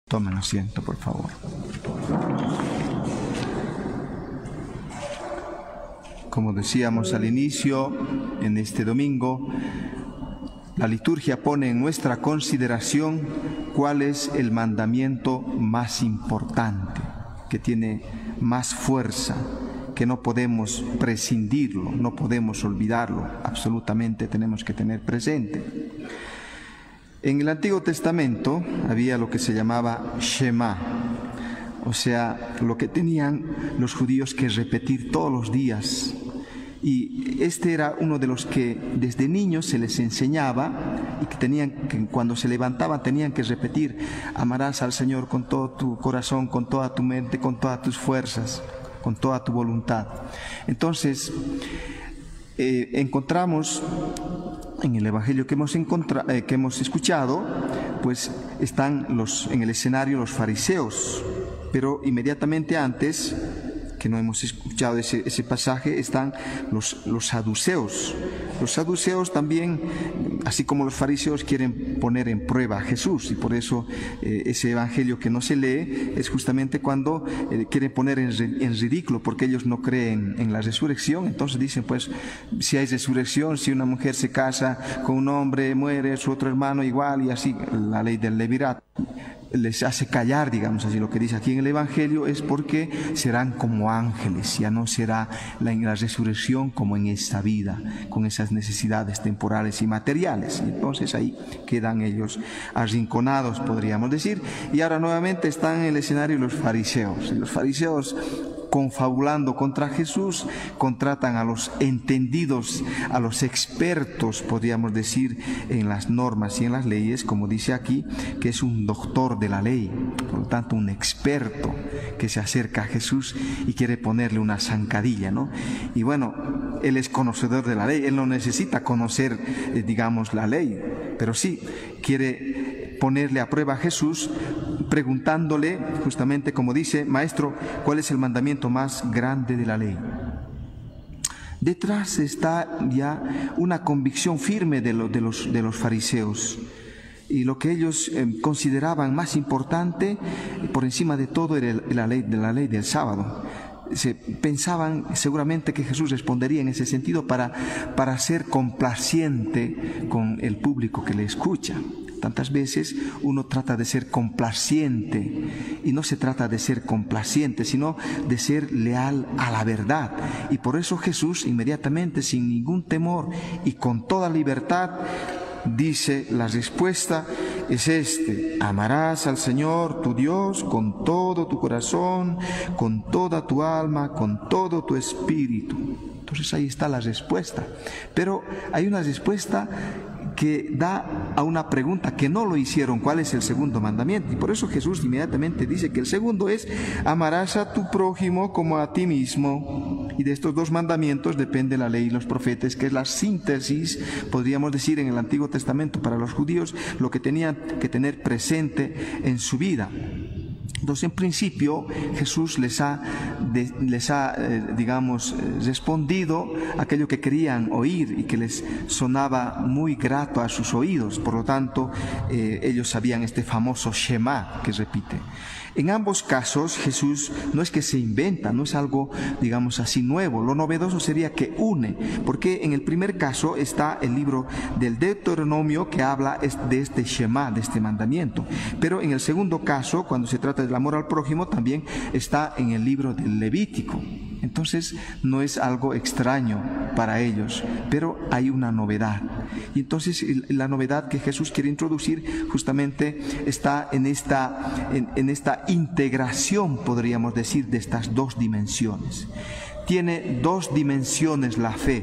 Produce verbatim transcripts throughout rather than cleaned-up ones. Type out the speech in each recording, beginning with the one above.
Tomen asiento, por favor. Como decíamos al inicio, en este domingo, la liturgia pone en nuestra consideración cuál es el mandamiento más importante, que tiene más fuerza, que no podemos prescindirlo, no podemos olvidarlo, absolutamente tenemos que tener presente. En el Antiguo Testamento había lo que se llamaba Shema, o sea, lo que tenían los judíos que repetir todos los días. Y este era uno de los que desde niños se les enseñaba y que tenían que cuando se levantaban tenían que repetir: amarás al Señor con todo tu corazón, con toda tu mente, con todas tus fuerzas, con toda tu voluntad. Entonces, eh, encontramos en el Evangelio que hemos, encontra, eh, que hemos escuchado, pues están los, en el escenario los fariseos, pero inmediatamente antes, que no hemos escuchado ese, ese pasaje, están los, los saduceos. Los saduceos también, así como los fariseos, quieren poner en prueba a Jesús, y por eso eh, ese evangelio que no se lee es justamente cuando eh, quieren poner en, en ridículo, porque ellos no creen en la resurrección. Entonces dicen, pues, si hay resurrección, si una mujer se casa con un hombre, muere su otro hermano igual, y así, la ley del levirato les hace callar, digamos así. Lo que dice aquí en el Evangelio es porque serán como ángeles, ya no será la, la resurrección como en esta vida, con esas necesidades temporales y materiales. Y entonces ahí quedan ellos arrinconados, podríamos decir. Y ahora nuevamente están en el escenario los fariseos. Y los fariseos, confabulando contra Jesús, contratan a los entendidos, a los expertos, podríamos decir, en las normas y en las leyes, como dice aquí, que es un doctor de la ley, por lo tanto un experto que se acerca a Jesús y quiere ponerle una zancadilla, ¿no? Y bueno, él es conocedor de la ley, él no necesita conocer, eh, digamos, la ley, pero sí quiere ponerle a prueba a Jesús, preguntándole justamente, como dice: Maestro, ¿cuál es el mandamiento más grande de la ley? Detrás está ya una convicción firme de, lo, de, los, de los fariseos, y lo que ellos eh, consideraban más importante por encima de todo era el, la, ley, de la ley del sábado. Se pensaban seguramente que Jesús respondería en ese sentido para, para ser complaciente con el público que le escucha. Tantas veces uno trata de ser complaciente, y no se trata de ser complaciente, sino de ser leal a la verdad. Y por eso Jesús, inmediatamente, sin ningún temor y con toda libertad, dice: la respuesta es este: amarás al Señor tu Dios con todo tu corazón, con toda tu alma, con todo tu espíritu. Entonces ahí está la respuesta. Pero hay una respuesta que da a una pregunta que no lo hicieron: ¿cuál es el segundo mandamiento? Y por eso Jesús inmediatamente dice que el segundo es: amarás a tu prójimo como a ti mismo. Y de estos dos mandamientos depende la ley y los profetas, que es la síntesis, podríamos decir, en el Antiguo Testamento para los judíos, lo que tenían que tener presente en su vida. Entonces, en principio, Jesús les ha, de, les ha eh, digamos, eh, respondido aquello que querían oír y que les sonaba muy grato a sus oídos. Por lo tanto, eh, ellos sabían este famoso Shema que repite. En ambos casos, Jesús no es que se inventa, no es algo, digamos así, nuevo. Lo novedoso sería que une, porque en el primer caso está el libro del Deuteronomio, que habla de este Shema, de este mandamiento. Pero en el segundo caso, cuando se trata del amor al prójimo, también está en el libro del Levítico. Entonces no es algo extraño para ellos, pero hay una novedad. Y entonces la novedad que Jesús quiere introducir justamente está en esta, en, en esta integración, podríamos decir, de estas dos dimensiones. Tiene dos dimensiones la fe: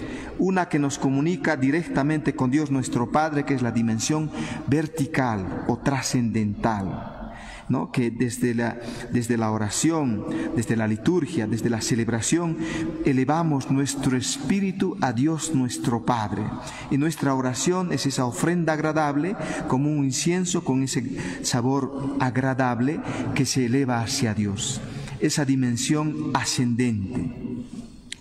una que nos comunica directamente con Dios nuestro Padre, que es la dimensión vertical o trascendental, ¿no? Que desde la, desde la oración, desde la liturgia, desde la celebración, elevamos nuestro espíritu a Dios nuestro Padre. Y nuestra oración es esa ofrenda agradable, como un incienso con ese sabor agradable que se eleva hacia Dios. Esa dimensión ascendente.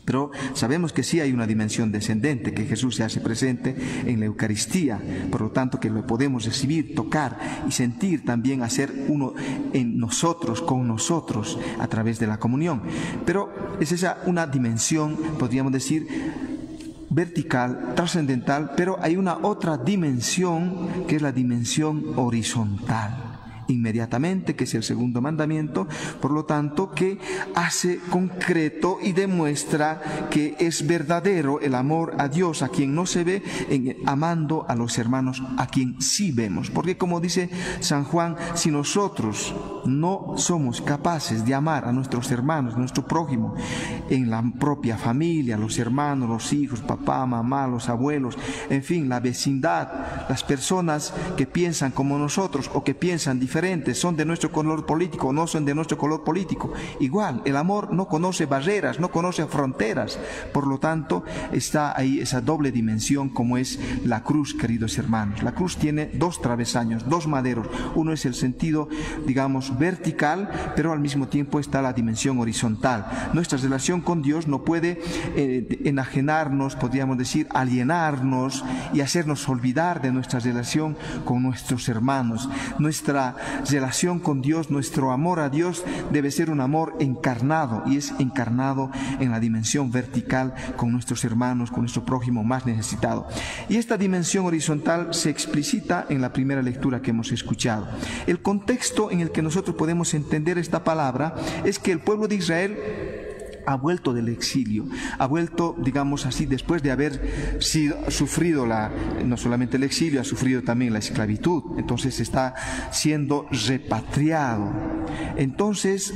Pero sabemos que sí hay una dimensión descendente, que Jesús se hace presente en la Eucaristía, por lo tanto que lo podemos recibir, tocar y sentir también, hacer uno en nosotros, con nosotros, a través de la comunión. Pero es esa una dimensión, podríamos decir, vertical, trascendental, pero hay una otra dimensión que es la dimensión horizontal. Inmediatamente, que es el segundo mandamiento, por lo tanto, que hace concreto y demuestra que es verdadero el amor a Dios, a quien no se ve, en, amando a los hermanos a quien sí vemos. Porque como dice San Juan, si nosotros no somos capaces de amar a nuestros hermanos, nuestro prójimo, en la propia familia, los hermanos, los hijos, papá, mamá, los abuelos, en fin, la vecindad, las personas que piensan como nosotros o que piensan diferente, son de nuestro color político o no son de nuestro color político. Igual, el amor no conoce barreras, no conoce fronteras. Por lo tanto, está ahí esa doble dimensión como es la cruz, queridos hermanos. La cruz tiene dos travesaños, dos maderos. Uno es el sentido, digamos, vertical, pero al mismo tiempo está la dimensión horizontal. Nuestra relación con Dios no puede eh, enajenarnos, podríamos decir, alienarnos y hacernos olvidar de nuestra relación con nuestros hermanos. Nuestra relación con Dios, nuestro amor a Dios debe ser un amor encarnado, y es encarnado en la dimensión vertical con nuestros hermanos, con nuestro prójimo más necesitado. Y esta dimensión horizontal se explicita en la primera lectura que hemos escuchado. El contexto en el que nosotros podemos entender esta palabra es que el pueblo de Israel ha vuelto del exilio, ha vuelto, digamos así, después de haber sido, sufrido la, no solamente el exilio, ha sufrido también la esclavitud. Entonces está siendo repatriado. Entonces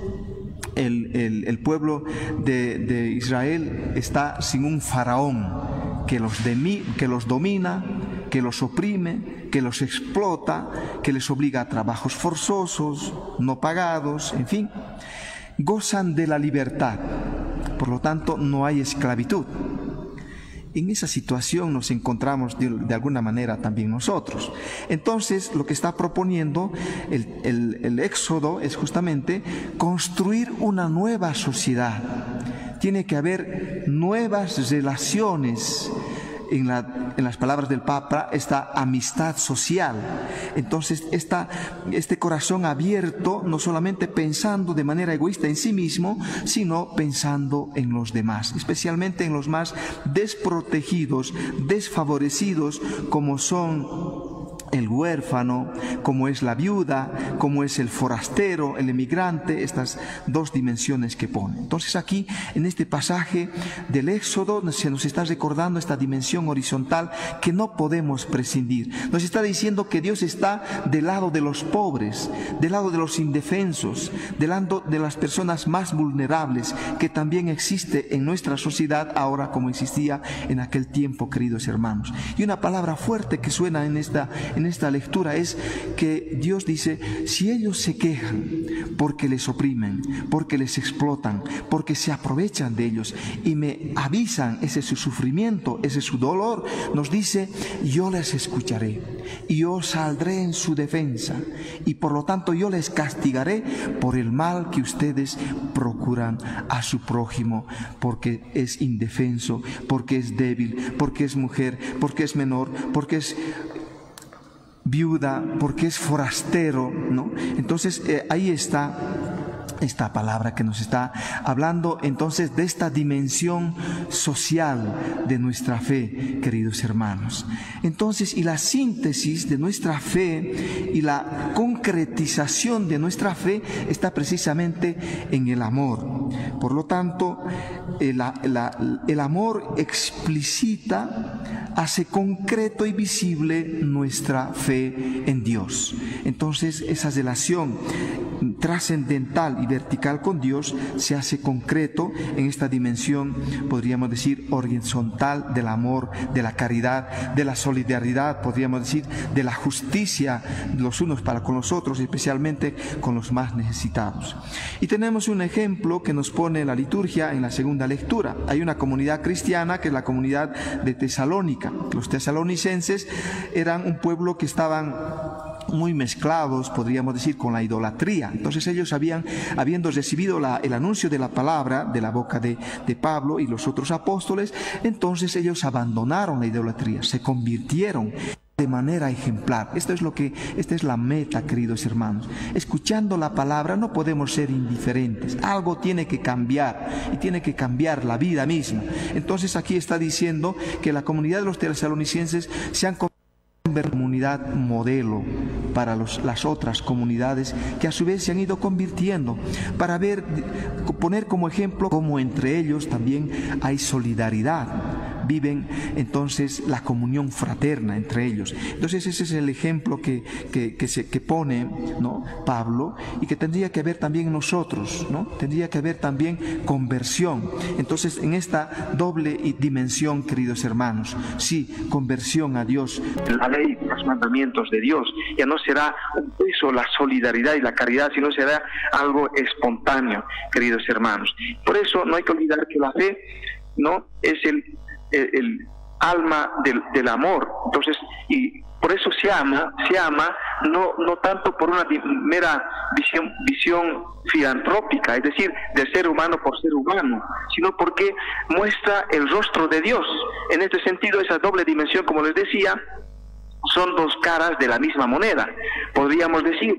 el, el, el pueblo de, de Israel está sin un faraón que los, de, que los domina, que los oprime, que los explota, que les obliga a trabajos forzosos, no pagados, en fin. Gozan de la libertad, por lo tanto no hay esclavitud. En esa situación nos encontramos de, de alguna manera también nosotros. Entonces lo que está proponiendo el, el, el Éxodo es justamente construir una nueva sociedad. Tiene que haber nuevas relaciones. En, la, en las palabras del Papa, esta amistad social. Entonces, esta, este corazón abierto, no solamente pensando de manera egoísta en sí mismo, sino pensando en los demás, especialmente en los más desprotegidos, desfavorecidos, como son el huérfano, como es la viuda, como es el forastero, el emigrante, estas dos dimensiones que pone. Entonces aquí, en este pasaje del Éxodo, se nos está recordando esta dimensión horizontal que no podemos prescindir. Nos está diciendo que Dios está del lado de los pobres, del lado de los indefensos, del lado de las personas más vulnerables, que también existe en nuestra sociedad ahora como existía en aquel tiempo, queridos hermanos. Y una palabra fuerte que suena en esta en esta lectura es que Dios dice, si ellos se quejan porque les oprimen, porque les explotan, porque se aprovechan de ellos y me avisan ese es su sufrimiento, ese es su dolor, nos dice, yo les escucharé y yo saldré en su defensa y por lo tanto yo les castigaré por el mal que ustedes procuran a su prójimo, porque es indefenso, porque es débil, porque es mujer, porque es menor, porque es viuda, porque es forastero, ¿no? Entonces eh, ahí está esta palabra que nos está hablando entonces de esta dimensión social de nuestra fe, queridos hermanos. Entonces, y la síntesis de nuestra fe y la concretización de nuestra fe está precisamente en el amor. Por lo tanto, el, la, el amor explicita, hace concreto y visible nuestra fe en Dios. Entonces, esa relación trascendental y vertical con Dios se hace concreto en esta dimensión, podríamos decir, horizontal del amor, de la caridad, de la solidaridad, podríamos decir, de la justicia los unos para con los otros, especialmente con los más necesitados. Y tenemos un ejemplo que nos pone la liturgia en la segunda lectura. Hay una comunidad cristiana que es la comunidad de Tesalónica. Los tesalonicenses eran un pueblo que estaban muy mezclados, podríamos decir, con la idolatría. Entonces ellos habían, habiendo recibido la, el anuncio de la palabra de la boca de, de Pablo y los otros apóstoles, entonces ellos abandonaron la idolatría, se convirtieron de manera ejemplar. Esto es lo que, esta es la meta, queridos hermanos. Escuchando la palabra no podemos ser indiferentes. Algo tiene que cambiar y tiene que cambiar la vida misma. Entonces aquí está diciendo que la comunidad de los tesalonicenses se han convertido en comunidad modelo para los, las otras comunidades que a su vez se han ido convirtiendo, para ver, poner como ejemplo cómo entre ellos también hay solidaridad. Viven entonces la comunión fraterna entre ellos. Entonces ese es el ejemplo que, que, que, se, que pone, ¿no?, Pablo, y que tendría que haber también nosotros, ¿no? Tendría que haber también conversión. Entonces en esta doble dimensión, queridos hermanos, sí, conversión a Dios. La ley, los mandamientos de Dios, ya no será un peso la solidaridad y la caridad, sino será algo espontáneo, queridos hermanos. Por eso no hay que olvidar que la fe, ¿no?, es el El, el alma del, del amor. Entonces, y por eso se ama, se ama no, no tanto por una mera visión, visión filantrópica, es decir, de ser humano por ser humano, sino porque muestra el rostro de Dios. En este sentido, esa doble dimensión, como les decía, son dos caras de la misma moneda. Podríamos decir,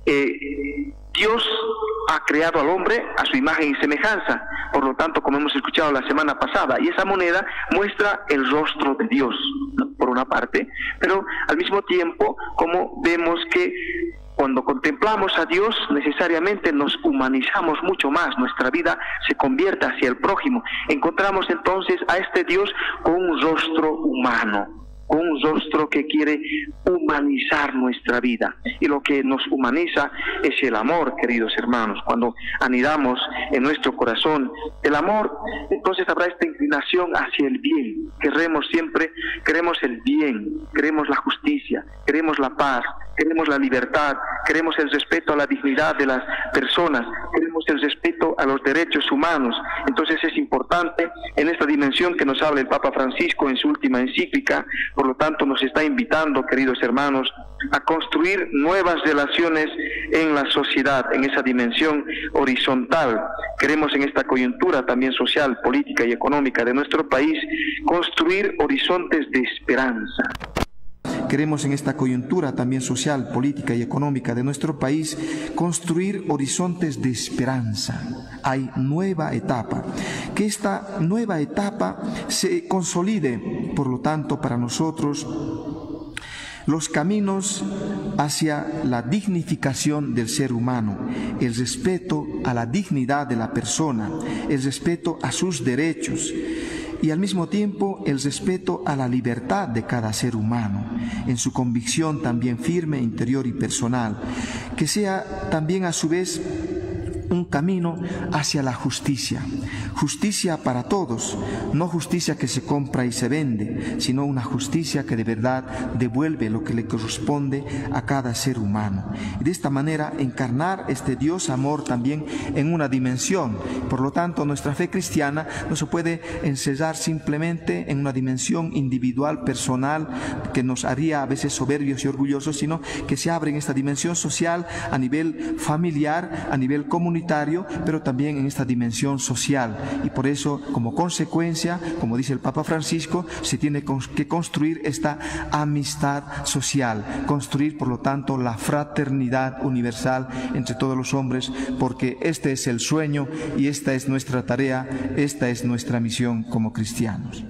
eh, Dios ha creado al hombre a su imagen y semejanza, por lo tanto, como hemos escuchado la semana pasada, y esa moneda muestra el rostro de Dios, ¿no?, por una parte, pero al mismo tiempo, como vemos que cuando contemplamos a Dios, necesariamente nos humanizamos mucho más, nuestra vida se convierte hacia el prójimo, encontramos entonces a este Dios con un rostro humano, con un rostro que quiere humanizar nuestra vida. Y lo que nos humaniza es el amor, queridos hermanos. Cuando anidamos en nuestro corazón el amor, entonces habrá esta inclinación hacia el bien. Queremos siempre, queremos el bien, queremos la justicia, queremos la paz, queremos la libertad, queremos el respeto a la dignidad de las personas, queremos el respeto a los derechos humanos. Entonces es importante en esta dimensión que nos habla el Papa Francisco en su última encíclica. Por lo tanto, nos está invitando, queridos hermanos, a construir nuevas relaciones en la sociedad, en esa dimensión horizontal. Queremos en esta coyuntura también social, política y económica de nuestro país, construir horizontes de esperanza. Queremos en esta coyuntura también social, política y económica de nuestro país construir horizontes de esperanza. Hay nueva etapa. Que esta nueva etapa se consolide, por lo tanto, para nosotros los caminos hacia la dignificación del ser humano, el respeto a la dignidad de la persona, el respeto a sus derechos, y al mismo tiempo el respeto a la libertad de cada ser humano, en su convicción también firme, interior y personal, que sea también a su vez un camino hacia la justicia, justicia para todos, no justicia que se compra y se vende, sino una justicia que de verdad devuelve lo que le corresponde a cada ser humano. Y de esta manera encarnar este Dios amor también en una dimensión. Por lo tanto, nuestra fe cristiana no se puede encerrar simplemente en una dimensión individual, personal, que nos haría a veces soberbios y orgullosos, sino que se abre en esta dimensión social a nivel familiar, a nivel comunitario, pero también en esta dimensión social. Y por eso, como consecuencia, como dice el Papa Francisco, se tiene que construir esta amistad social, construir por lo tanto la fraternidad universal entre todos los hombres, porque este es el sueño y esta es nuestra tarea, esta es nuestra misión como cristianos.